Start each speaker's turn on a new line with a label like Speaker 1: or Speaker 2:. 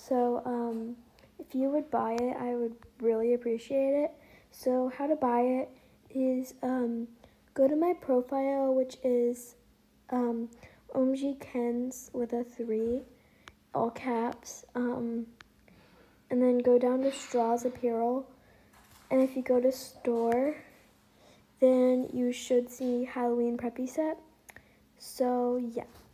Speaker 1: So if you would buy it, I would really appreciate it. So how to buy it is go to my profile, which is OMG Kens with a 3, all caps, and then go down to Straws Apparel, and if you go to store, then you should see Halloween Preppy Set. So yeah.